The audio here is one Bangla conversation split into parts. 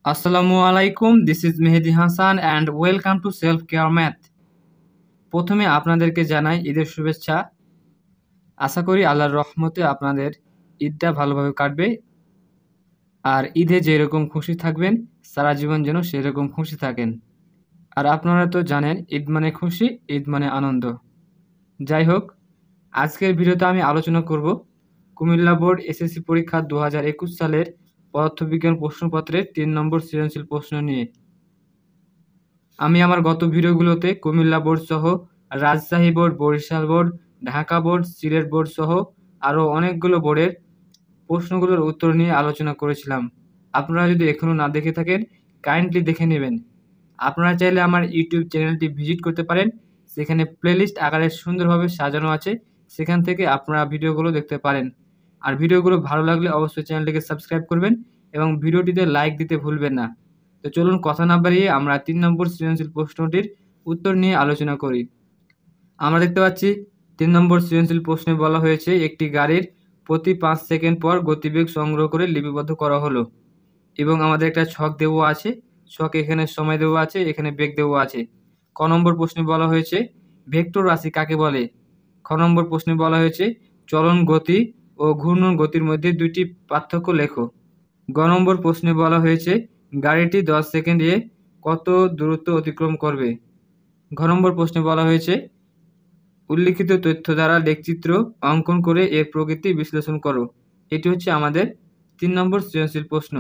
আসসালামু আলাইকুম, this is Mehedi Hasan and welcome to self care math. প্রথমে আপনাদেরকে জানাই ঈদের শুভেচ্ছা। আশা করি আল্লাহর রহমতে আপনাদের ঈদটা ভালোভাবে কাটবে, আর ঈদে যেরকম খুশি থাকবেন সারা জীবন যেন সেরকম খুশি থাকেন। আর আপনারা তো জানেন ঈদ মানে খুশি, ঈদ মানে আনন্দ। যাই হোক, আজকের ভিডিওতে আমি আলোচনা করব কুমিল্লা বোর্ড এসএসসি পরীক্ষা 2021 সালের পদার্থবিজ্ঞান প্রশ্নপত্রের 3 নম্বর সৃজনশীল প্রশ্ন নিয়ে। আমি আমার গত ভিডিওগুলোতে কুমিল্লা বোর্ড সহ Rajshahi board, Barisal board, Dhaka board, Sylhet board সহ আরও অনেকগুলো বোর্ডের প্রশ্নগুলোর উত্তর নিয়ে আলোচনা করেছিলাম। আপনারা যদি এখনও না দেখে থাকেন কাইন্ডলি দেখে নেবেন। আপনারা চাইলে আমার ইউটিউব চ্যানেলটি ভিজিট করতে পারেন, সেখানে প্লেলিস্ট আকারে সুন্দরভাবে সাজানো আছে, সেখান থেকে আপনারা ভিডিওগুলো দেখতে পারেন। আর ভিডিওগুলো ভালো লাগলে অবশ্যই চ্যানেলটিকে সাবস্ক্রাইব করবেন এবং ভিডিওটিতে লাইক দিতে ভুলবেন না। তো চলুন কথা না বাড়িয়ে আমরা 3 নম্বর সৃজনশীল প্রশ্নটির উত্তর নিয়ে আলোচনা করি। আমরা দেখতে পাচ্ছি 3 নম্বর সৃজনশীল প্রশ্নে বলা হয়েছে একটি গাড়ির প্রতি 5 সেকেন্ড পর গতিবেগ সংগ্রহ করে লিপিবদ্ধ করা হলো, এবং আমাদের একটা ছক দেওয়া আছে, ছক এখানে সময় দেওয়া আছে, এখানে বেগ দেওয়া আছে। ক নম্বর প্রশ্নে বলা হয়েছে ভেক্টর রাশি কাকে বলে। খ নম্বর প্রশ্নে বলা হয়েছে চলন গতি ও ঘূর্ণন গতির মধ্যে দুইটি পার্থক্য লেখো। গ নম্বর প্রশ্নে বলা হয়েছে গাড়িটি 10 সেকেন্ডে কত দূরত্ব অতিক্রম করবে। ঘ নম্বর প্রশ্নে বলা হয়েছে উল্লিখিত তথ্য দ্বারা লেখচিত্র অঙ্কন করে এর প্রকৃতি বিশ্লেষণ করো। এটি হচ্ছে আমাদের 3 নম্বর সৃজনশীল প্রশ্ন।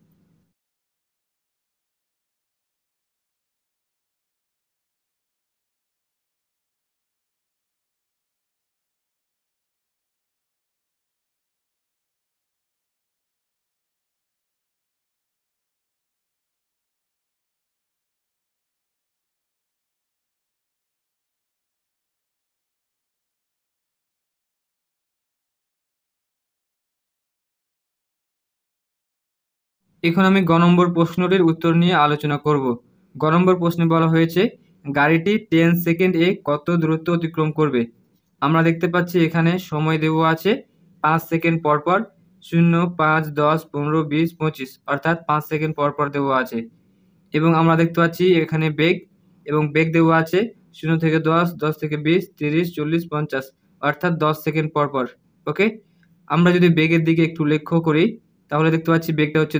এখন আমি গ নম্বর প্রশ্নটির উত্তর নিয়ে আলোচনা করব। গ নম্বর প্রশ্নে বলা হয়েছে গাড়িটি 10 সেকেন্ড এ কত দূরত্ব অতিক্রম করবে। আমরা দেখতে পাচ্ছি এখানে সময় দেওয়া আছে 5 সেকেন্ড পর পর, 0, 5, 10, 15, 20, 25, অর্থাৎ 5 সেকেন্ড পর পর দেওয়া আছে। এবং আমরা দেখতে পাচ্ছি এখানে বেগ, এবং বেগ দেওয়া আছে 0 থেকে 10, 10 থেকে 20, 30, 40, 50, অর্থাৎ 10 সেকেন্ড পর পর। ওকে, আমরা যদি বেগের দিকে একটু লক্ষ্য করি তাহলে দেখতে পাচ্ছি বেগটা হচ্ছে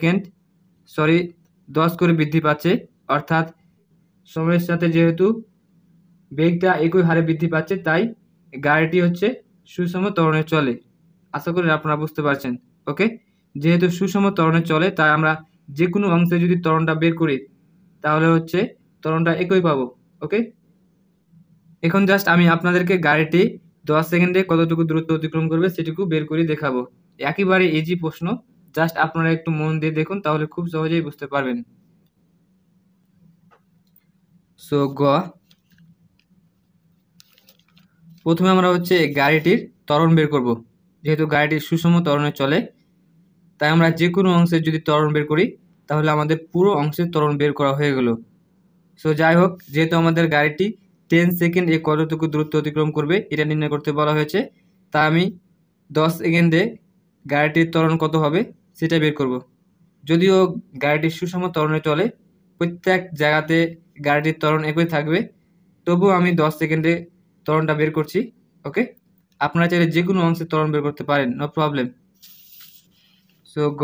10 করে বৃদ্ধি পাচ্ছে, অর্থাৎ সময়ের সাথে যেহেতু বেগটা একই হারে বৃদ্ধি পাচ্ছে তাই গাড়িটি হচ্ছে সুষম ত্বরণে চলে। আশা করি আপনারা বুঝতে পারছেন। ওকে, যেহেতু সুষম ত্বরণে চলে তাই আমরা যে কোনো অংশে যদি ত্বরণটা বের করি তাহলে হচ্ছে ত্বরণটা একই পাবো। ওকে, এখন জাস্ট আমি আপনাদেরকে গাড়িটি 10 সেকেন্ডে কতটুকু দূরত্ব অতিক্রম করবে সেটুকু বের করে দেখাবো। একেবারে ইজি প্রশ্ন, জাস্ট আপনারা একটু মন দিয়ে দেখুন তাহলে খুব সহজেই বুঝতে পারবেন। সো গ, প্রথমে আমরা হচ্ছে গাড়িটির ত্বরণ বের করব। যেহেতু গাড়িটি সুষম ত্বরণে চলে তাই আমরা যে কোনো অংশের যদি ত্বরণ বের করি তাহলে আমাদের পুরো অংশের ত্বরণ বের করা হয়ে গেল। সো যাই হোক, যেহেতু আমাদের গাড়িটি 10 সেকেন্ড এ কতটুকু দূরত্ব অতিক্রম করবে এটা নির্ণয় করতে বলা হয়েছে, তা আমি 10 সেকেন্ডে গাড়িটির ত্বরণ কত হবে সেটা বের করব। যদিও গাড়িটি সুষম ত্বরণে চলে, প্রত্যেক জায়গাতে গাড়িটির ত্বরণ একই থাকবে, তবুও আমি 10 সেকেন্ডে ত্বরণটা বের করছি। ওকে, আপনারা চাইলে যে কোনো অংশের ত্বরণ বের করতে পারেন, নো প্রবলেম। সো গ,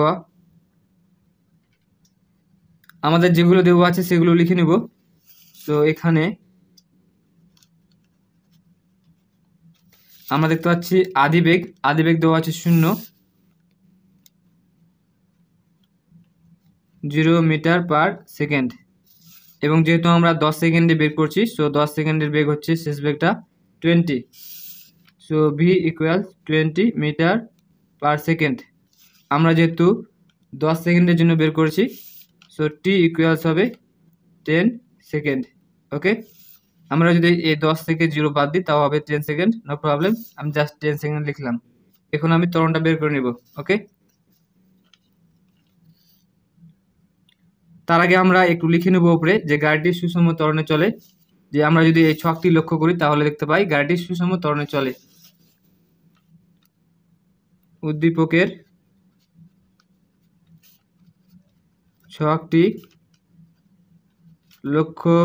আমাদের যেগুলো দেওয়া আছে সেগুলো লিখে নেব। তো এখানে আমরা দেখতে পাচ্ছি আদিবেগ দেওয়া আছে 0 মিটার পার সেকেন্ড, এবং যেহেতু আমরা 10 সেকেন্ডে বের করছি সো 10 সেকেন্ডের বেগ হচ্ছে শেষ বেগটা 20। So v equal 20 metre per second. আমরা যেহেতু 10 সেকেন্ডের জন্য বের করেছি সো টি ইকুয়ালস হবে 10 সেকেন্ড। ওকে, আমরা যদি এই 10 থেকে 0 বাদ দিই তাও হবে 10 সেকেন্ড, নো প্রবলেম। আমি জাস্ট 10 সেকেন্ড লিখলাম। এখন আমি ত্বরণটা বের করে নেব। ওকে, তার আগে আমরা একটু লিখে নেব উপরে যে গাড়িটি সুষম ত্বরণে চলে। যে আমরা যদি এই ছকটি লক্ষ্য করি তাহলে দেখতে পাই গাড়িটি সুষম ত্বরণে চলে। উদ্দীপকের ছকটি লক্ষ্য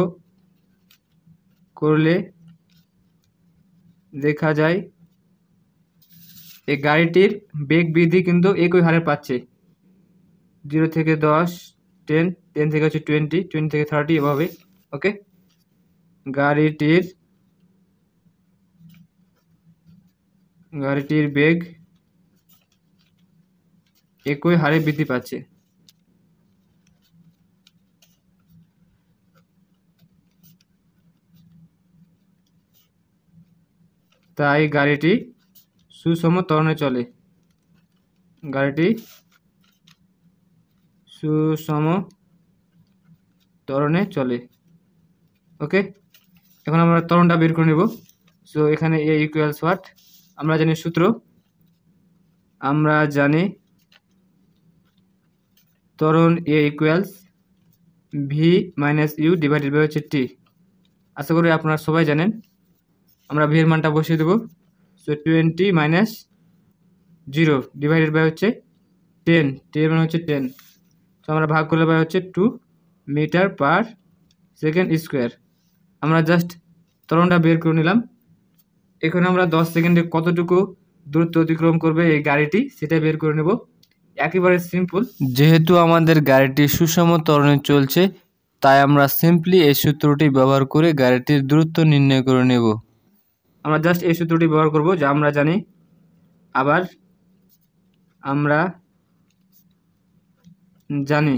করলে দেখা যায় এই গাড়িটির বেগ বৃদ্ধি কিন্তু একই হারে পাচ্ছে, 0 থেকে 10, 10, 10 থেকে হচ্ছে 20, 20 থেকে 30 এভাবে। ওকে, গাড়িটির বেগ একই হারে বৃদ্ধি পাচ্ছে। তাই গাড়িটি সুষম ত্বরণে চলে। গাড়িটি সুষম ত্বরণে চলে। ওকে, এখন আমরা ত্বরণটা বের করে নেব। সো এখানে এ ইকুয়ালস হোয়াট, আমরা জানি সূত্র, আমরা জানি ত্বরণ a equals v minus u divided by হচ্ছে টি। আশা করি আপনারা সবাই জানেন। আমরা ভি এর মানটা বসিয়ে দেবো। সো 20 মাইনাস 0 ডিভাইডেড বাই হচ্ছে 10, টি এর মানে হচ্ছে 10। তো আমরা ভাগ করলে পাই হচ্ছে 2 মিটার পার সেকেন্ড স্কোয়ার। আমরা জাস্ট ত্বরণটা বের করে নিলাম। এখন আমরা 10 সেকেন্ডে কতটুকু দূরত্ব অতিক্রম করবে এই গাড়িটি সেটা বের করে নেব। একেবারে সিম্পল, যেহেতু আমাদের গাড়িটি সুষম ত্বরণে চলছে তাই আমরা সিম্পলি এই সূত্রটি ব্যবহার করে গাড়িটির দূরত্ব নির্ণয় করে নেব। আমরা জাস্ট এই সূত্রটি ব্যবহার করব যা আমরা জানি। আবার আমরা জানি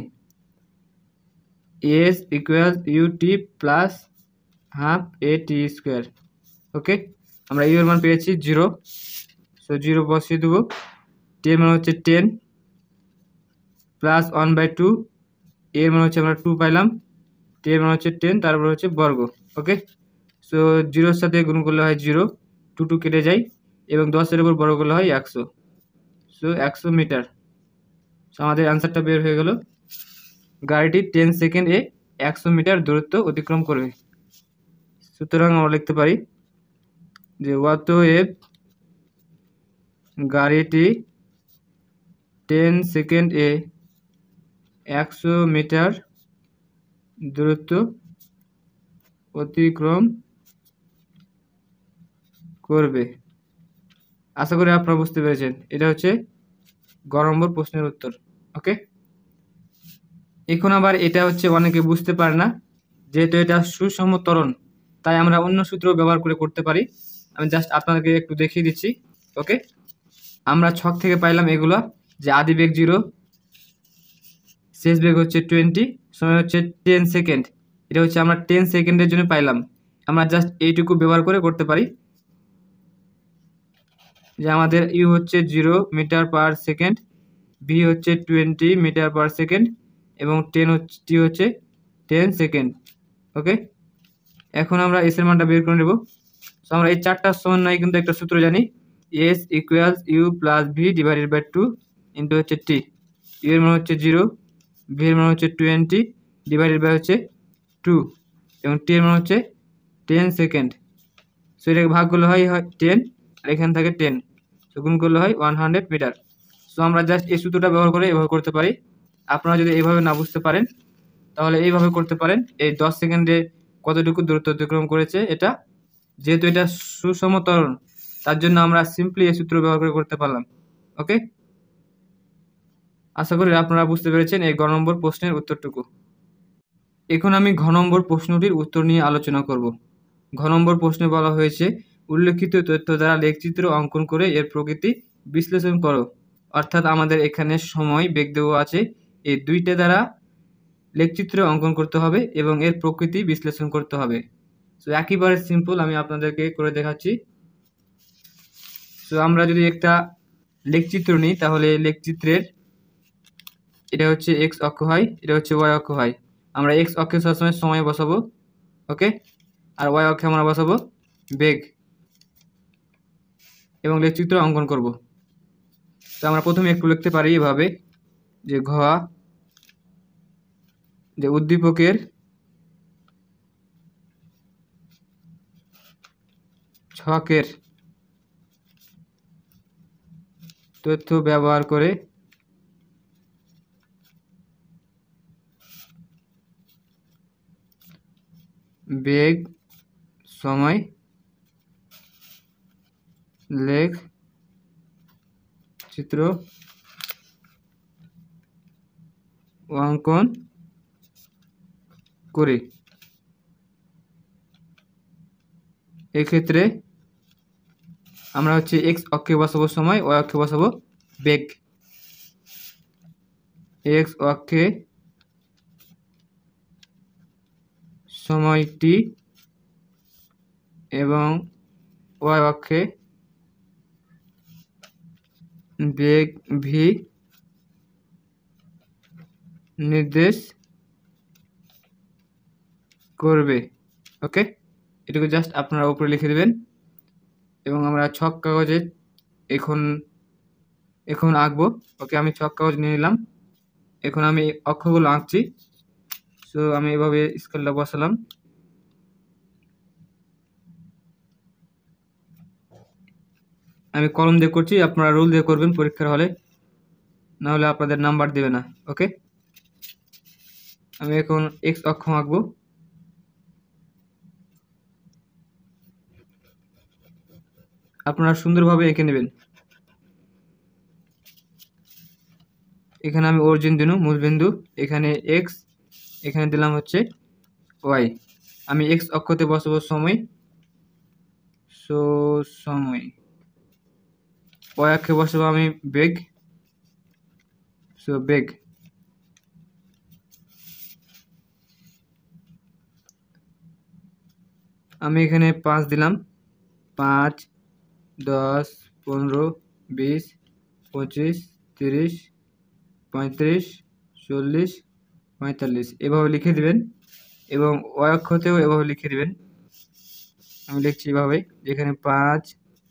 s equal u t plus half a t square. Okay, আমরা ইউ এর মান পেয়েছি 0, সো 0 বসিয়ে দেবো। টি এর মান হচ্ছে 10 প্লাস 1/2, এর মান হচ্ছে আমরা 2 পাইলাম, টি এর মান হচ্ছে 10, তারপর হচ্ছে বর্গ। ওকে, সো 0-র সাথে গুণ করলে হয় 0, 2 কেটে যায় এবং 10-এর উপর বর্গ করলে হয় 100, সো 100 মিটার। সো আমাদের অ্যান্সারটা বের হয়ে গেল। গাড়িটি 10 সেকেন্ডে 100 মিটার দূরত্ব অতিক্রম করবে। সুতরাং আমরা লিখতে পারি যে অতএব গাড়িটি 10 সেকেন্ডে 100 মিটার দূরত্ব অতিক্রম করবে। আশা করি আপনারা বুঝতে পেরেছেন। এটা হচ্ছে গ নম্বর প্রশ্নের উত্তর। ওকে, এখন আবার এটা হচ্ছে অনেকে বুঝতে পারে না, যেহেতু এটা সুষম ত্বরণ তাই আমরা অন্য সূত্র ব্যবহার করে করতে পারি। আমি জাস্ট আপনাদেরকে একটু দেখিয়ে দিচ্ছি। ওকে, আমরা ছক থেকে পাইলাম এগুলো, যে আদি বেগ 0, শেষ বেগ হচ্ছে 20, সময় হচ্ছে 10 সেকেন্ড। এটা হচ্ছে আমরা 10 সেকেন্ডের জন্য পাইলাম। আমরা জাস্ট এইটুকু ব্যবহার করে করতে পারি যে আমাদের ইউ হচ্ছে 0 মিটার পার সেকেন্ড, ভি হচ্ছে 20 মিটার পার সেকেন্ড এবং টি হচ্ছে 10 সেকেন্ড। ওকে, এখন আমরা এস এর মানটা বের করে নেব। সো আমরা এই চারটা সমন্বয়ে কিন্তু একটা সূত্র জানি, s equals u plus v divided by 2 into হচ্ছে টি। ইউ এর মান হচ্ছে 0, ভি এর মান হচ্ছে 20 ডিভাইডেড বাই হচ্ছে 2 এবং টি এর মান হচ্ছে 10 সেকেন্ড। সো এটাকে ভাগ করলে হয় 10 আর এখান থেকে 10, সো গুণ করলে হয় 100 মিটার। সো আমরা জাস্ট এই সূত্রটা ব্যবহার করে এভাবে করতে পারি। আপনারা যদি এইভাবে না বুঝতে পারেন তাহলে এইভাবে করতে পারেন। এই 10 সেকেন্ডে কতটুকু দূরত্ব অতিক্রম করেছে এটা, যেহেতু এটা সুষম ত্বরণ তার জন্য আমরা সিম্পলি এই সূত্র ব্যবহার করে করতে পারলাম। ওকে, আশা করি আপনারা বুঝতে পেরেছেন এই গ নম্বর প্রশ্নের উত্তরটুকু। এখন আমি ঘ নম্বর প্রশ্নটির উত্তর নিয়ে আলোচনা করব। ঘ নম্বর প্রশ্নে বলা হয়েছে উল্লেখিত তথ্য দ্বারা লেখচিত্র অঙ্কন করে এর প্রকৃতি বিশ্লেষণ করো। অর্থাৎ আমাদের এখানে সময় বেগ দেওয়া আছে, এই দুইটা দ্বারা লেখচিত্র অঙ্কন করতে হবে এবং এর প্রকৃতি বিশ্লেষণ করতে হবে। সো একেবারে সিম্পল, আমি আপনাদেরকে করে দেখাচ্ছি। সো আমরা যদি একটা লেখচিত্র নিই তাহলে লেখচিত্রের এটা হচ্ছে এক্স অক্ষ হয়, এটা হচ্ছে ওয়াই অক্ষ হয়। আমরা এক্স অক্ষে সবসময় সময় বসাবো, ওকে, আর ওয়াই অক্ষে আমরা বসাবো বেগ এবং লেখচিত্র অঙ্কন করব। তো আমরা প্রথমে একটু লিখতে পারি এভাবে যে ঘ, যে উদ্দীপকের ছকের তথ্য ব্যবহার করে বেগ, সময়, লেখ চিত্র অঙ্কন করি। এক্ষেত্রে আমরা হচ্ছে এক্স অক্ষে বসাবো সময়, ওয়াই অক্ষে বসাবো বেগ। এক্স অক্ষে সময়টি এবং ওয়াই অক্ষে বেগ ভি নির্দেশ করবে। ওকে, এটুকু জাস্ট আপনারা উপরে লিখে দেবেন এবং আমরা ছক কাগজে এখন আঁকবো। ওকে, আমি ছক কাগজ নিয়ে নিলাম, এখন আমি অক্ষগুলো আঁকছি। সো আমি এভাবে স্কেলটা বসালাম। আমি কলম দিয়ে করছি, আপনারা রুল দিয়ে করবেন পরীক্ষার হলে, নাহলে আপনাদের নাম্বার দেবে না। ওকে, আমি এখন এক্স অক্ষ আঁকবো। আপনারা সুন্দরভাবে এঁকে নেবেন। এখানে আমি অরিজিন দিলাম মূলবিন্দু, এখানে এক্স, এখানে দিলাম হচ্ছে ওয়াই। আমি এক্স অক্ষতে বসাবো সময়, সো সময়। ওয়াই অক্ষে বসাবো আমি বেগ, সো বেগ। আমি এখানে 5 দিলাম, 5, 10, 15, 20, 25, 30, 35, 40, 45 এভাবে লিখে দিবেন এবং ওয়াই অক্ষতেও এভাবে লিখে দিবেন। আমি লিখছি এভাবে, যেখানে 5,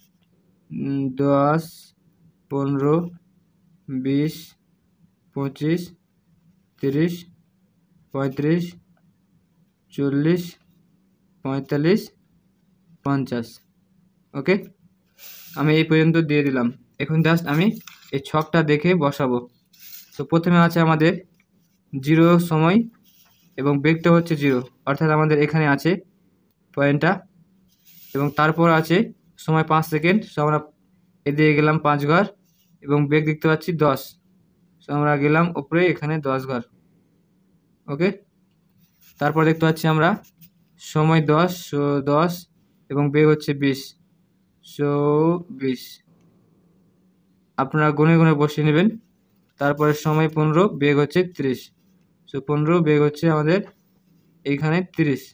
10, 15, 20, 25, 30, 35, 40, 45, 50। ওকে, আমি এই পর্যন্ত দিয়ে দিলাম। এখন জাস্ট আমি এই ছকটা দেখে বসাবো। তো প্রথমে আছে আমাদের 0 সময় এবং বেগটা হচ্ছে 0, অর্থাৎ আমাদের এখানে আছে পয়েন্টটা, এবং তারপর আছে সময় 5 সেকেন্ড। সো আমরা এদিকে গেলাম 5 ঘর এবং বেগ দেখতে পাচ্ছি 10, সো আমরা গেলাম উপরে, এখানে 10 ঘর। ওকে, তারপর দেখতে পাচ্ছি আমরা সময় 10, সো 10 এবং বেগ হচ্ছে 20, সো 20। আপনারা গুনে গুনে বসিয়ে নেবেন। তারপরে সময় 15, বেগ হচ্ছে 30, সো 15, বেগ হচ্ছে আমাদের এইখানে 30।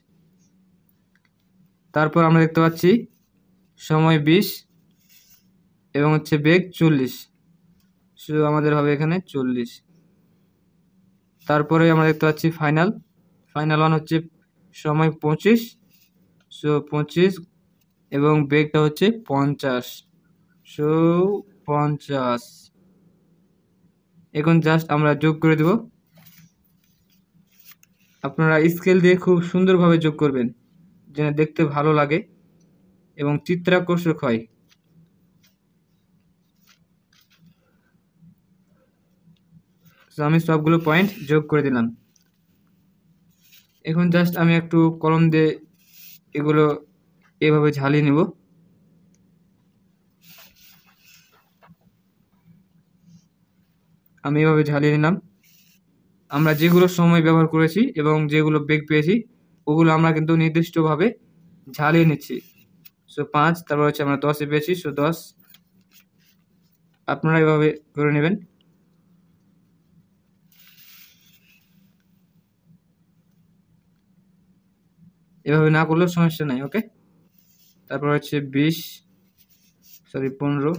তারপর আমরা দেখতে পাচ্ছি সময় 20 এবং হচ্ছে বেগ 40, সো আমাদের হবে এখানে 40। তারপরে আমরা দেখতে পাচ্ছি ফাইনাল ওয়ান হচ্ছে সময় 25, সো 25 এবং বেগটা হচ্ছে 50, সো 50। এখন জাস্ট আমরা যোগ করে দেব। আপনারা স্কেল দিয়ে খুব সুন্দরভাবে যোগ করবেন, যেন দেখতে ভালো লাগে এবং চিত্রাকর্ষক হয়। আমি সবগুলো পয়েন্ট যোগ করে দিলাম। এখন জাস্ট আমি একটু কলম দিয়ে এগুলো এভাবে ঝালিয়ে নেব। আমি এভাবে ঝালিয়ে নিলাম। আমরা যেগুলো সময় ব্যবহার করেছি এবং যেগুলো বেগ পেয়েছি ওগুলো আমরা কিন্তু নির্দিষ্টভাবে ঝালিয়ে নিচ্ছি। সো 5, তারপর হচ্ছে আমরা 10 পেয়েছি, সো 10। আপনারা এভাবে করে নেবেন। এভাবে না করলেও সমস্যা নাই। ওকে, তারপর হচ্ছে 15,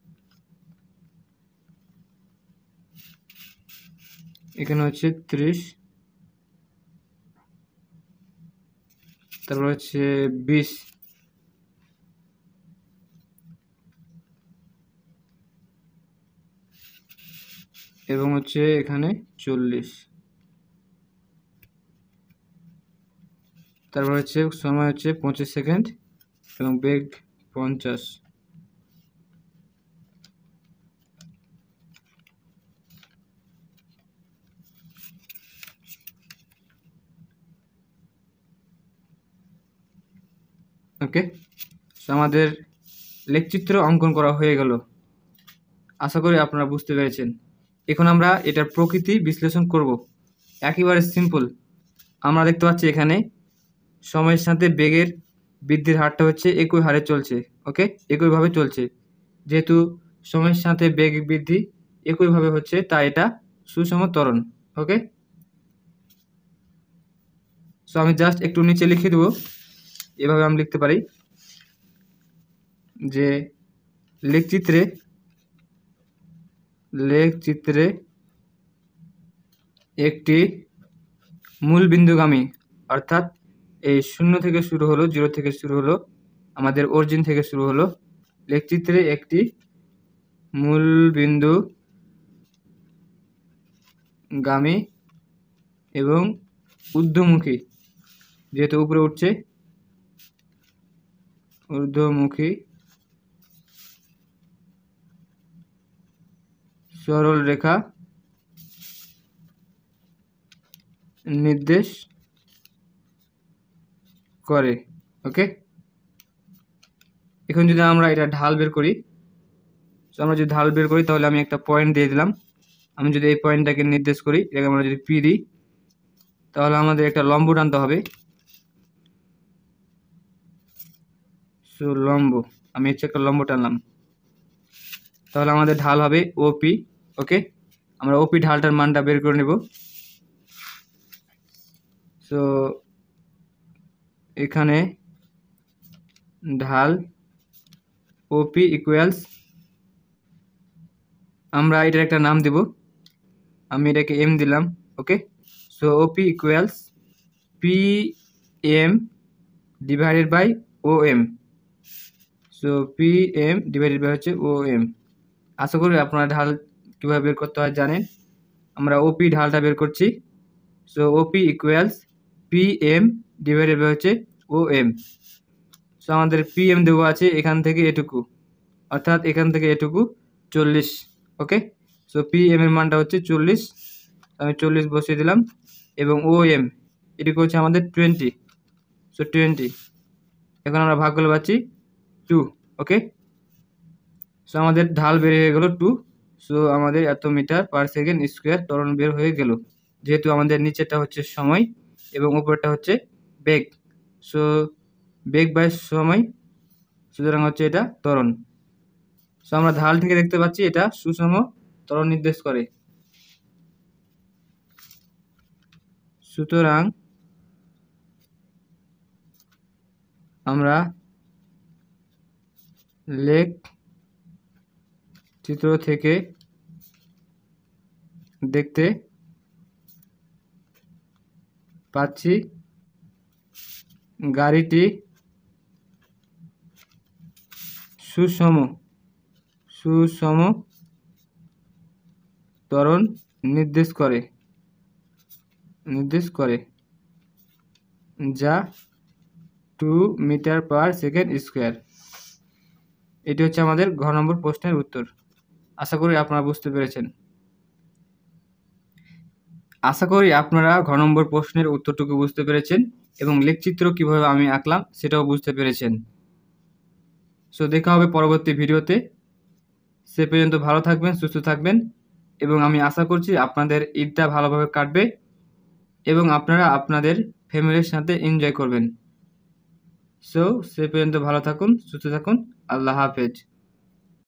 এখানে হচ্ছে 30, তারপর হচ্ছে 20, এবং হচ্ছে এখানে 40। তারপর হচ্ছে সময় হচ্ছে 25 সেকেন্ড এবং বেগ 50। ওকে, সো আমাদের লেখচিত্র অঙ্কন করা হয়ে গেল। আশা করি আপনারা বুঝতে পেরেছেন। এখন আমরা এটার প্রকৃতি বিশ্লেষণ করব। একেবারে সিম্পল। আমরা দেখতে পাচ্ছি এখানে সময়ের সাথে বেগের বৃদ্ধির হারটা হচ্ছে একই হারে চলছে। ওকে, একইভাবে চলছে। যেহেতু সময়ের সাথে বেগ বৃদ্ধি একইভাবে হচ্ছে, তাই এটা সুষম ত্বরণ। ওকে, সো আমি জাস্ট একটু নিচে লিখে দেবো। এভাবে আমি লিখতে পারি যে লেখচিত্রে একটি মূল বিন্দুগামী, অর্থাৎ এই 0 থেকে শুরু হলো, 0 থেকে শুরু হলো, আমাদের অরিজিন থেকে শুরু হলো। লেখচিত্রে একটি মূল বিন্দুগামী এবং ঊর্ধ্বমুখী, যেহেতু উপরে উঠছে, ঊর্ধ্বমুখী সরল রেখা নির্দেশ করে। ওকে, এখন যদি আমরা এটা ঢাল বের করি, তো আমরা যদি ঢাল বের করি তাহলে আমি একটা পয়েন্ট দিয়ে দিলাম। আমি যদি এই পয়েন্টটাকে নির্দেশ করি, এটাকে আমরা যদি পি দিই, তাহলে আমাদের একটা লম্ব টানতে হবে। সো লম্ব, আমি হচ্ছে একটা লম্ব টানলাম, তাহলে আমাদের ঢাল হবে ওপি। ওকে, আমরা ওপি ঢালটার মানটা বের করে নেব। সো এখানে ঢাল ওপি ইকুয়ালস, আমরা এটার একটা নাম দেব, আমি এটাকে এম দিলাম। Okay, so OP equals P M divided by O M. So P M divided by হচ্ছে ও এম। আশা করি আপনারা ঢাল কীভাবে বের করতে হয় জানেন। আমরা ওপি ঢালটা বের করছি। So OP equals P M divided by হচ্ছে ও এম। সো আমাদের পি এম দেওয়া আছে এখান থেকে এটুকু, অর্থাৎ এখান থেকে এটুকু 40। ওকে, সো পি এম এর মানটা হচ্ছে 40, আমি 40 বসিয়ে দিলাম। এবং ও এম এটুকু হচ্ছে আমাদের 20। সো 20, এখন আমরা ভাগ করলে পাচ্ছি 2। ওকে, সো আমাদের ঢাল বের হয়ে গেল 2। সো আমাদের এত মিটার পার সেকেন্ড স্কোয়ার ত্বরণ বের হয়ে গেল, যেহেতু আমাদের নিচেরটা হচ্ছে সময় এবং উপরটা হচ্ছে বেগ। সো বেগ বাই সময়, সুতরাং হচ্ছে এটা ত্বরণ। সো আমরা ঢাল থেকে দেখতে পাচ্ছি এটা সুষম ত্বরণ নির্দেশ করে। সুতরাং আমরা লেখ চিত্র থেকে দেখতে পাচ্ছি গাড়িটি সুষম ত্বরণ নির্দেশ করে যা 2 মিটার পার সেকেন্ড স্কোয়ার। এটি হচ্ছে আমাদের ঘ নম্বর প্রশ্নের উত্তর। আশা করি আপনারা বুঝতে পেরেছেন। আশা করি আপনারা ঘ নম্বর প্রশ্নের উত্তরটুকু বুঝতে পেরেছেন এবং লেখচিত্র কিভাবে আমি আঁকলাম সেটাও বুঝতে পেরেছেন। সো দেখা হবে পরবর্তী ভিডিওতে। সে পর্যন্ত ভালো থাকবেন, সুস্থ থাকবেন এবং আমি আশা করছি আপনাদের ঈদটা ভালোভাবে কাটবে এবং আপনারা আপনাদের ফ্যামিলির সাথে এনজয় করবেন। সো সে পর্যন্ত ভালো থাকুন, সুস্থ থাকুন। আল্লাহ হাফেজ।